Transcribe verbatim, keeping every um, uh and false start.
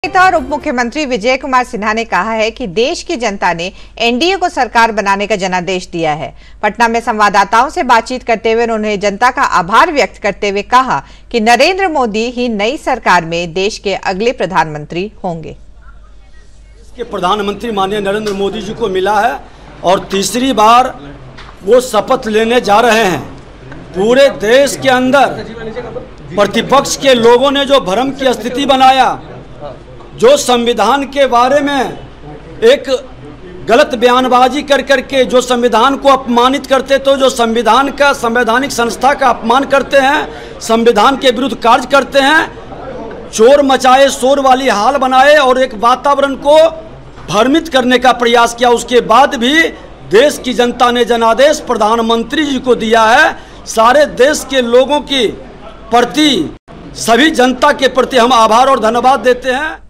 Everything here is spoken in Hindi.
नेता और उप मुख्यमंत्री विजय कुमार सिन्हा ने कहा है कि देश की जनता ने एनडीए को सरकार बनाने का जनादेश दिया है। पटना में संवाददाताओं से बातचीत करते हुए उन्होंने जनता का आभार व्यक्त करते हुए कहा कि नरेंद्र मोदी ही नई सरकार में देश के अगले प्रधानमंत्री होंगे। इसके प्रधानमंत्री माननीय नरेंद्र मोदी जी को मिला है और तीसरी बार वो शपथ लेने जा रहे हैं। पूरे देश के अंदर प्रतिपक्ष के लोगों ने जो भ्रम की स्थिति बनाया, जो संविधान के बारे में एक गलत बयानबाजी कर करके जो संविधान को अपमानित करते, तो जो संविधान का संवैधानिक संस्था का अपमान करते हैं, संविधान के विरुद्ध कार्य करते हैं, चोर मचाए, शोर वाली हाल बनाए और एक वातावरण को भ्रमित करने का प्रयास किया। उसके बाद भी देश की जनता ने जनादेश प्रधानमंत्री जी को दिया है। सारे देश के लोगों की प्रति, सभी जनता के प्रति हम आभार और धन्यवाद देते हैं।